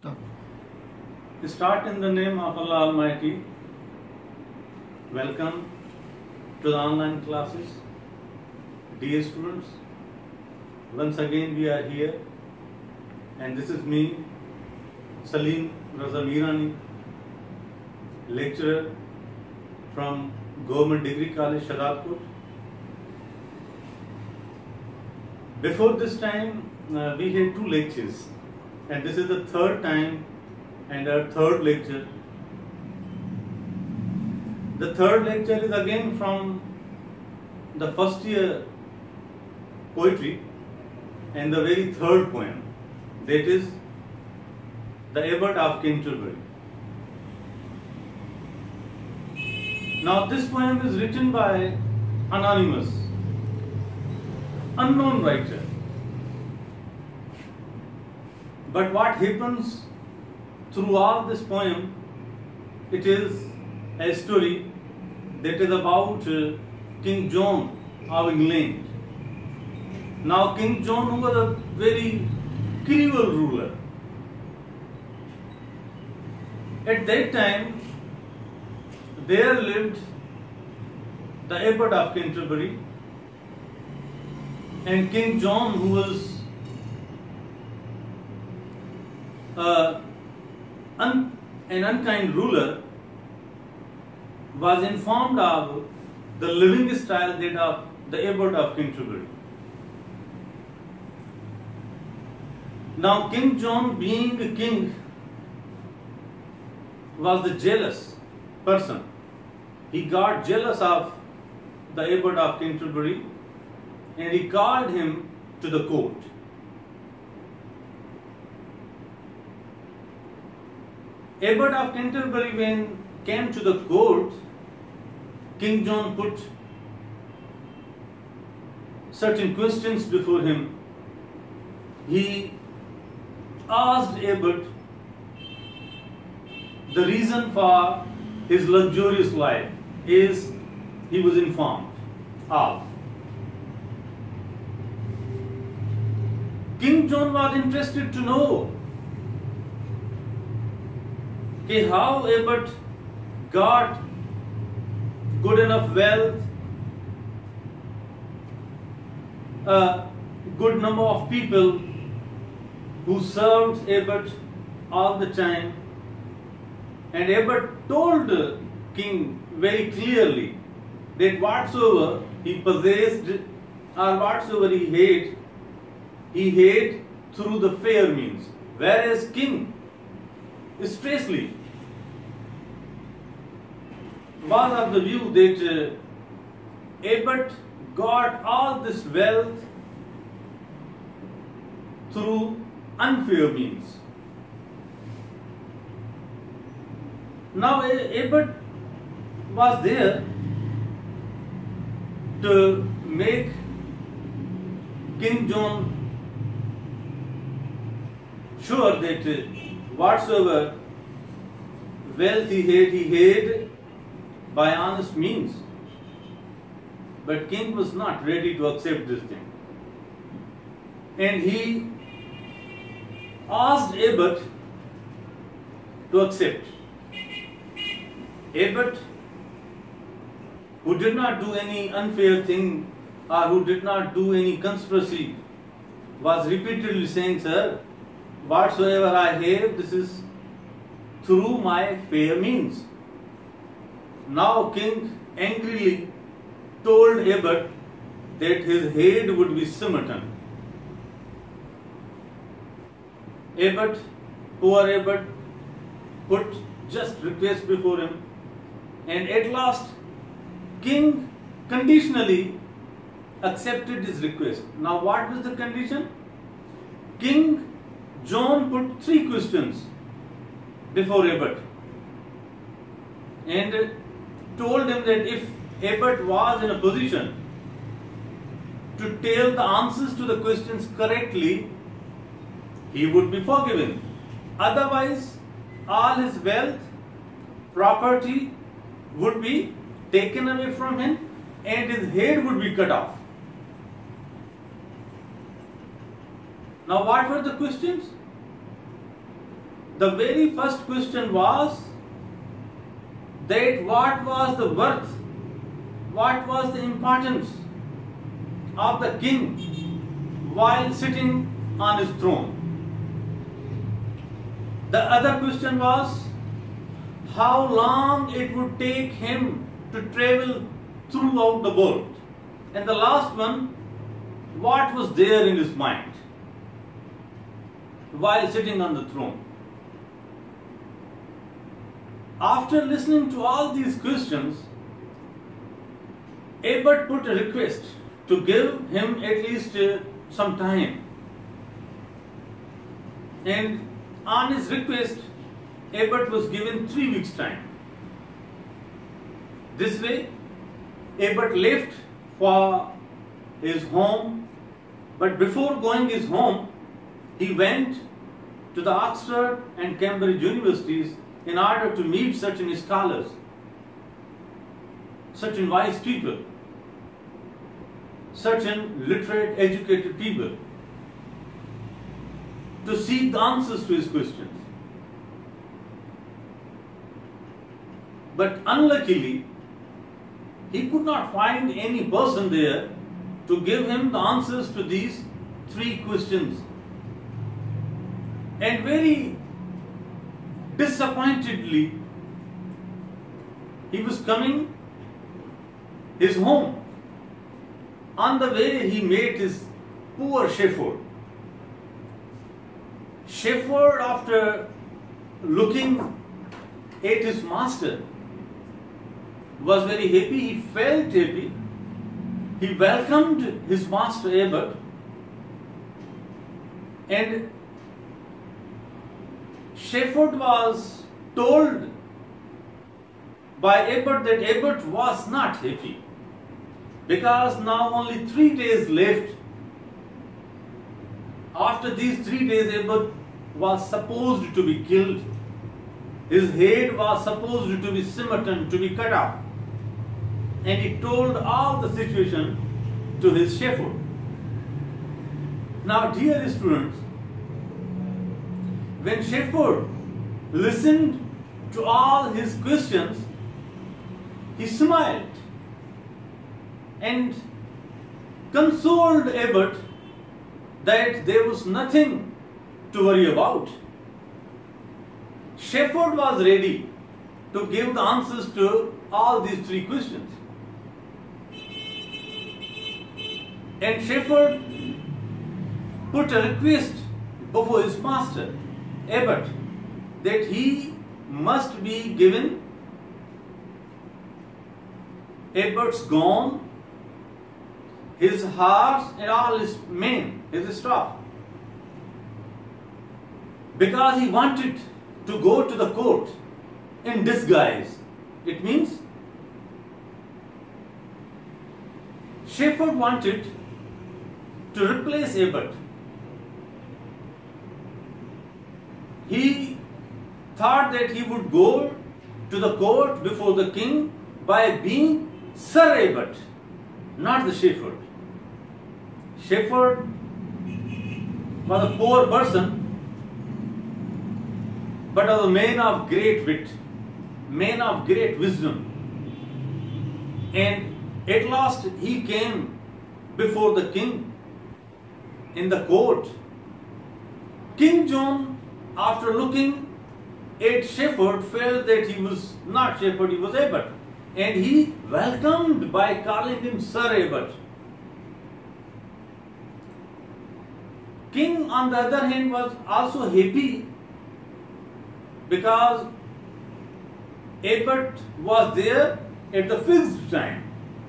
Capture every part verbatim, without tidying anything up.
Start in the name of Allah Almighty. Welcome to the online classes. Dear students, once again we are here, and this is me, Salim Raza Mirani, lecturer from Government Degree College, Shadadpur. Before this time, uh, we had two lectures, and this is the third time and our third lecture. The third lecture is again from the first year poetry and the very third poem, that is the Abbot of Canterbury. Now this poem is written by anonymous, unknown writer. But what happens throughout this poem, it is a story that is about uh, King John of England. Now King John, who was a very cruel ruler, at that time there lived the Abbot of Canterbury, and King John, who was uh, un an unkind ruler, was informed of the living style that of the Abbot of Canterbury. Now King John, being a king, was the jealous person. He got jealous of the Abbot of Canterbury and he called him to the court. Abbot of Canterbury, when came to the court, King John put certain questions before him. He asked Abbot the reason for his luxurious life, is he was informed of. King John was interested to know कि how Abbot got good enough wealth, a good number of people who served Abbot all the time. And Abbot told the king very clearly that whatsoever he possessed or whatsoever he had, he had through the fair means. Whereas king Strictly was of the view that uh, Abbot got all this wealth through unfair means. Now Abbot was there to make King John sure that uh, whatsoever wealth he had, he had by honest means. But king was not ready to accept this thing. And he asked Abbot to accept. Abbot, who did not do any unfair thing or who did not do any conspiracy, was repeatedly saying, sir, whatsoever I have, this is through my fair means. Now king angrily told Abbot that his head would be smitten. Abbot, poor Abbot, put just request before him, and at last king conditionally accepted his request. Now what was the condition? King John put three questions before Abbot and told him that if Abbot was in a position to tell the answers to the questions correctly, he would be forgiven. Otherwise, all his wealth, property would be taken away from him and his head would be cut off. Now what were the questions? the very first question was that what was the worth, what was the importance of the king while sitting on his throne. The other question was how long it would take him to travel throughout the world. And the last one, what was there in his mind while sitting on the throne. After listening to all these questions, Ebert put a request to give him at least uh, some time. And on his request, Ebert was given three weeks' time. This way, Ebert left for his home, but before going his home, he went to the Oxford and Cambridge universities in order to meet certain scholars, certain wise people, certain literate, educated people, to seek the answers to his questions. But unluckily, he could not find any person there to give him the answers to these three questions. And very disappointedly, he was coming his home. On the way, he met his poor shepherd. Shepherd, after looking at his master, was very happy. He felt happy. He welcomed his master Ebert, and shepherd was told by Ebert that Ebert was not happy because now only three days left. After these three days, Ebert was supposed to be killed. His head was supposed to be smitten, to be cut off. And he told all the situation to his shepherd. Now, dear students, when shepherd listened to all his questions, he smiled and consoled Ebert that there was nothing to worry about. Shepherd was ready to give the answers to all these three questions. And shepherd put a request before his master, Ebert, that he must be given Ebert's gown, his horse, and all his men, his staff, because he wanted to go to the court in disguise. It means shepherd wanted to replace Ebert. He thought that he would go to the court before the king by being Sir Ebert, not the shepherd. Shepherd was a poor person, but was a man of great wit, man of great wisdom. And at last he came before the king in the court. King John, after looking at shepherd, felt that he was not shepherd, he was Ebert. And he welcomed by calling him Sir Ebert. King, on the other hand, was also happy because Ebert was there at the fixed time.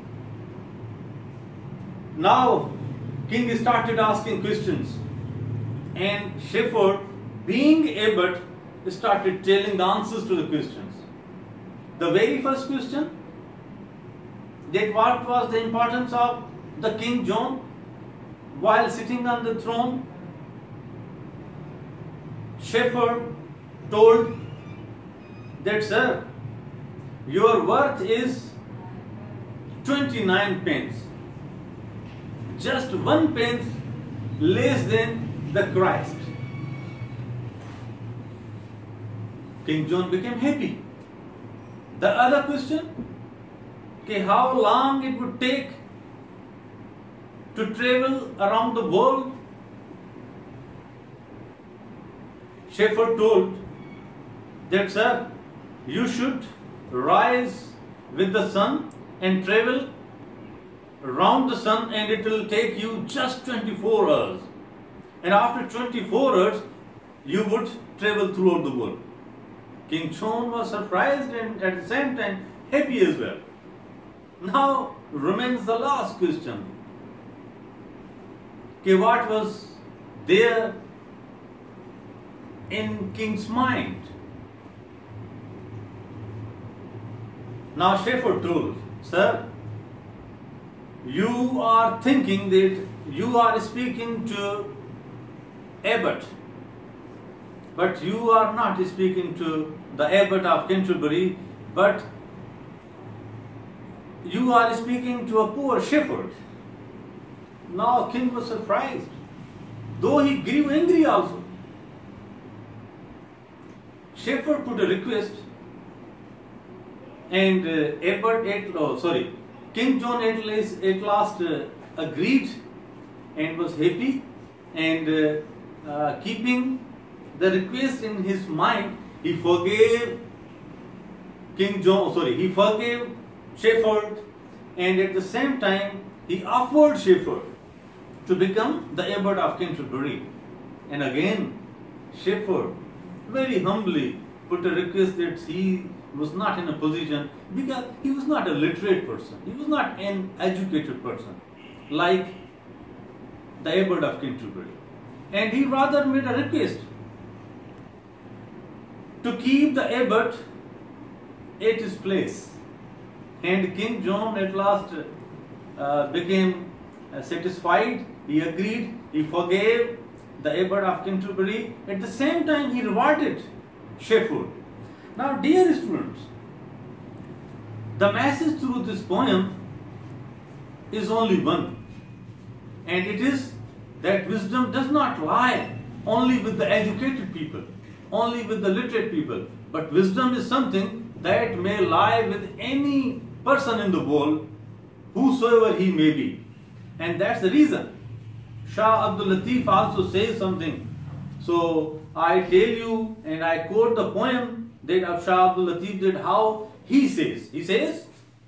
Now, king started asking questions, and shepherd, being Ebert, started telling the answers to the questions. The very first question, that what was the importance of the King John while sitting on the throne? Shepherd told that, sir, your worth is twenty-nine pence, just one pence less than the Christ. King John became happy. The other question, okay, how long it would take to travel around the world? Shepherd told that, sir, you should rise with the sun and travel around the sun, and it will take you just twenty-four hours. And after twenty-four hours, you would travel throughout the world. King John was surprised and at the same time happy as well. Now remains the last question. Okay, what was there in King's mind? Now Shepherd told, sir, you are thinking that you are speaking to Abbot, but you are not speaking to the Abbot of Canterbury, but you are speaking to a poor shepherd. Now King was surprised, though he grew angry also. Shepherd put a request, and uh, Abbot at, oh, sorry, King John at last, at last uh, agreed and was happy, and uh, uh, keeping the request in his mind, he forgave King John, sorry, he forgave Shepherd, and at the same time he offered Shepherd to become the Abbot of Canterbury. And again, Shepherd very humbly put a request that he was not in a position, because he was not a literate person, he was not an educated person like the Abbot of Canterbury, and he rather made a request to keep the Abbot at his place. And King John at last uh, became uh, satisfied. He agreed, he forgave the Abbot of Canterbury. At the same time, he rewarded Shepherd. Now, dear students, the message through this poem is only one, and it is that wisdom does not lie only with the educated people, only with the literate people, but wisdom is something that may lie with any person in the world, whosoever he may be. And that's the reason Shah Abdul Latif also says something. So I tell you, and I quote the poem that of Shah Abdul Latif did, how he says. He says,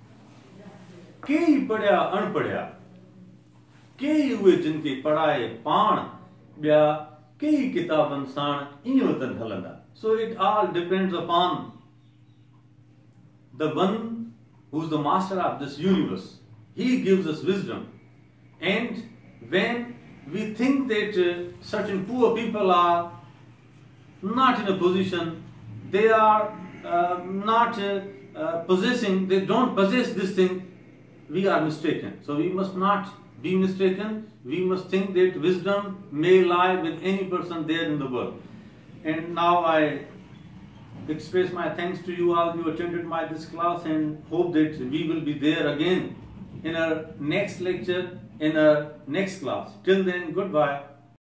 "Kei padya anpadya, kei hue jinke padaye paan, bya kei kitaban san inyavatan halanda." So it all depends upon the one who is the master of this universe. He gives us wisdom. And when we think that uh, certain poor people are not in a position, they are uh, not uh, uh, possessing, they don't possess this thing, we are mistaken. So we must not be mistaken. We must think that wisdom may lie with any person there in the world. And now I express my thanks to you all who attended my this class, and hope that we will be there again in our next lecture, in our next class. Till then, goodbye.